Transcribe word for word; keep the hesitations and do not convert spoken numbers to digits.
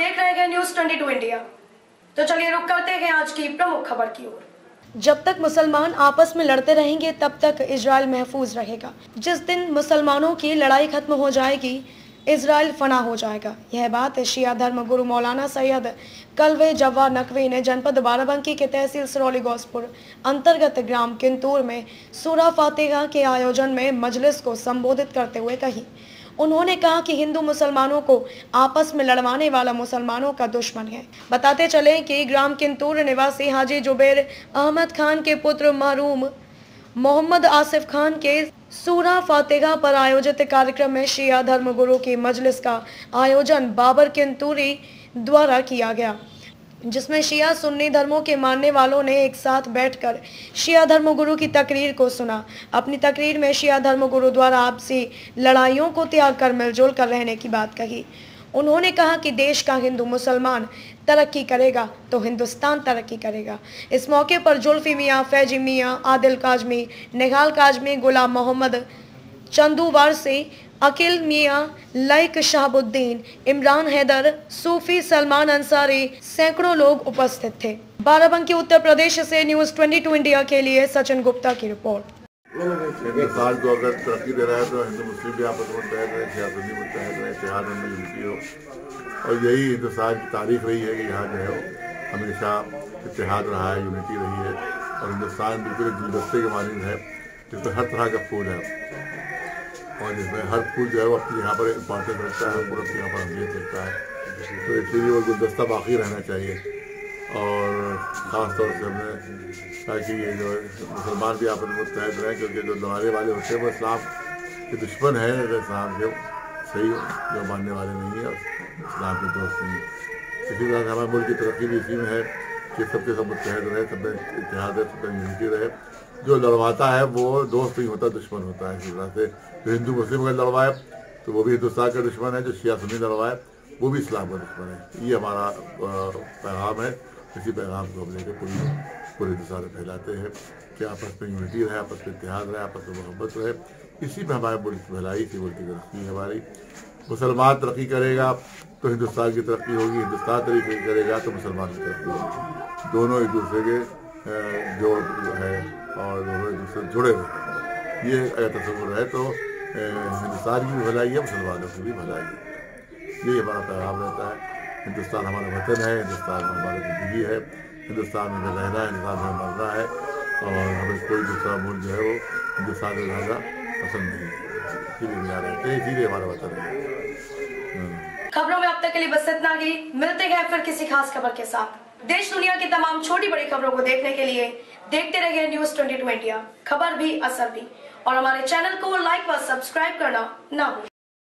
देख रहे हैं न्यूज बाईस इंडिया। तो चलिए रुक करते हैं आज की प्रमुख खबर की ओर। जब तक मुसलमान आपस में लड़ते रहेंगे तब तक इजराइल महफूज रहेगा। जिस दिन मुसलमानों की लड़ाई खत्म हो जाएगी इजराइल फना हो जाएगा। यह बात शिया धर्म गुरु मौलाना सैयद कलवे जव्वा नकवी ने जनपद बाराबंकी के तहसील सिरौली गौसपुर अंतर्गत ग्राम किंतूर में सूरा फातिहा के आयोजन में मजलिस को संबोधित करते हुए कही। उन्होंने कहा कि हिंदू मुसलमानों को आपस में लड़वाने वाला मुसलमानों का दुश्मन है। बताते चले कि ग्राम किंतूर निवासी हाजी जुबैर अहमद खान के पुत्र मरहूम मोहम्मद आसिफ खान के सूरा फातिहा पर आयोजित कार्यक्रम में शिया धर्म गुरु की मजलिस का आयोजन बाबर किंतूरी द्वारा किया गया, जिसमें शिया सुन्नी धर्मों के मानने वालों ने एक साथ बैठकर शिया धर्म गुरु की तकरीर को सुना। अपनी तकरीर में शिया धर्म गुरु द्वारा आपसी लड़ाइयों को त्याग कर मिलजुल कर रहने की बात कही। उन्होंने कहा कि देश का हिंदू मुसलमान तरक्की करेगा तो हिंदुस्तान तरक्की करेगा। इस मौके पर जुल्फी मियाँ, फैजी मियाँ, आदिल काजमी, निहाल काजमी, गुलाम मोहम्मद, चंदू वारसी, अकील मियाँ, लाइक शहाबुद्दीन, इमरान हैदर, सूफी सलमान अंसारी सैकड़ों लोग उपस्थित थे। बाराबंकी उत्तर प्रदेश से न्यूज बाईस इंडिया के लिए सचिन गुप्ता की रिपोर्ट। हिंदुस्तान को अगर तरक्की दे रहा है तो हिंदू मुस्लिम भी आपस में मुत्तहद रहे, शिया सुन्नी मुत्तहद रहे, इत्तेहाद में यूनिटी हो। और यही हिंदुस्तान की तारीख रही है कि यहाँ जो है हमेशा इत्तेहाद रहा है, यूनिटी रही है। और हिंदुस्तान बिल्कुल एक गुलदस्ते के मानंद है जिसमें हर तरह का फूल है और जिसमें हर फूल जो है वो अपनी यहाँ पर इम्पोर्टेंस रखता है, पूरा यहाँ पर अहमियत रखता है। तो इसीलिए वो गुलदस्ता बाकी रहना चाहिए। और ख़ास तौर से हमने ताकि ये जो मुसलमान भी आपस में मुत्तहद रहें, क्योंकि जो लड़ाने वाले होते हैं वो इस्लाम के दुश्मन हैं। अगर इस्लाम के सही जो मानने वाले नहीं है, इस्लाम के दोस्त नहीं है। इसी तरह से हमारे मुल्क की तरक्की भी इसी में है कि सबके सब मुत्तहद रहे, सब में इत्तेहाद है, सब में यूनिटी रहे। जो लड़वाता है वो दोस्त नहीं होता, दुश्मन होता है। इसी तरह से जो हिंदू मुस्लिम का लड़वाए तो वो भी हिंदुस्तान का दुश्मन है, जो शिया सुन्नी लड़वाए वो भी इस्लाम का दुश्मन है। ये हमारा पैगाम है। इसी पैगाम को हम लेकर पूरी पूरे हिंदुस्तान में फैलाते हैं कि आपस में यूनिटी रहे, आपस में इत्तेहाद रहे, आपस में मोहब्बत रहे। इसी में हमारे मुल्क की भलाई, इसी मुल्क की तरक्की है हमारी। मुसलमान तरक्की करेगा तो हिंदुस्तान की तरक्की होगी, हिंदुस्तान तरक्की करेगा तो मुसलमान की तरक्की होगी। दोनों एक दूसरे के जोड़ है और दोनों एक दूसरे से जुड़े हुए। ये अगर तस्वुर है तो हिंदुस्तान की भी भलाई है, मुसलमानों की भी भलाई है। यही हमारा पैगाम रहता है। हिंदुस्तान हमारा वतन है, हिंदुस्तान में हमारी ज़िंदगी है, हिंदुस्तान में रहना है, हिंदुस्तान में मरना है। और हमें कोई दूसरा मुल्क जो है वो हिंदुस्तान में रहना पसंद नहीं है। इसीलिए यहाँ रहते हैं, इसीलिए हमारा वतन है। खबरों में अब तक के लिए बस इतना ही। मिलते हैं फिर किसी खास खबर के साथ। देश दुनिया की तमाम छोटी बड़ी खबरों को देखने के लिए देखते रहिए न्यूज बाईस इंडिया। खबर भी असर भी। और हमारे चैनल को लाइक व सब्सक्राइब करना ना भूलें।